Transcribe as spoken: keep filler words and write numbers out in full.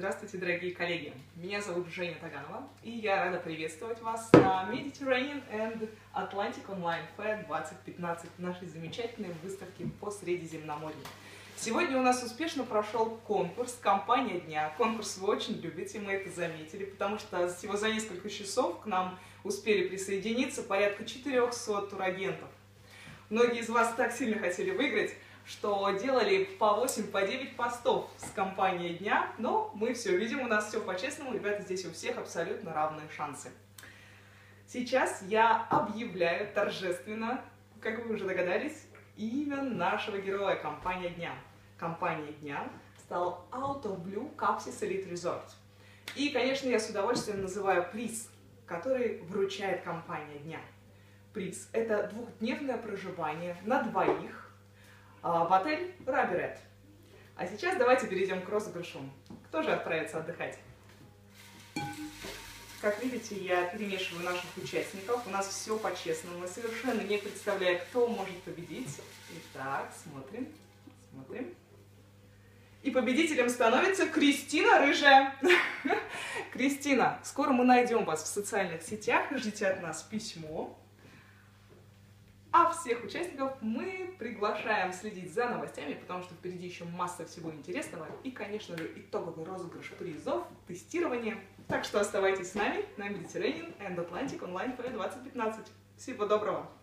Здравствуйте, дорогие коллеги! Меня зовут Женя Таганова, и я рада приветствовать вас на Mediterranean and Atlantic Online Fair двадцать пятнадцать, нашей замечательной выставке по Средиземноморью. Сегодня у нас успешно прошел конкурс «Компания дня». Конкурс вы очень любите, мы это заметили, потому что всего за несколько часов к нам успели присоединиться порядка четырёхсот турагентов. Многие из вас так сильно хотели выиграть, что делали по восемь, по девять постов с компанией дня, но мы все видим, у нас все по-честному, ребята, здесь у всех абсолютно равные шансы. Сейчас я объявляю торжественно, как вы уже догадались, имя нашего героя, компания дня. Компания дня стала Out of Blue Capsis Elite Resort. И, конечно, я с удовольствием называю приз, который вручает компания дня. Приз – это двухдневное проживание на двоих в отель Раберет. А сейчас давайте перейдем к розыгрышу. Кто же отправится отдыхать? Как видите, я перемешиваю наших участников. У нас все по-честному. Мы совершенно не представляем, кто может победить. Итак, смотрим, смотрим. И победителем становится Кристина Рыжая. Кристина, скоро мы найдем вас в социальных сетях. Ждите от нас письмо. А всех участников мы приглашаем следить за новостями, потому что впереди еще масса всего интересного. И, конечно же, итоговый розыгрыш призов, тестирование. Так что оставайтесь с нами на Mediterranean and Atlantic Online Fair двадцать пятнадцать. Всего доброго!